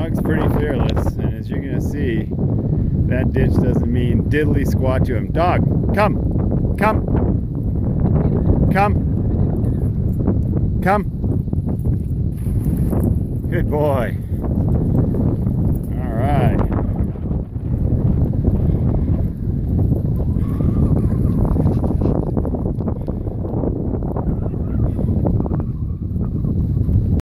Dawg's pretty fearless, and as you're gonna see, that ditch doesn't mean diddly squat to him. Dawg, come, come, come, come. Good boy.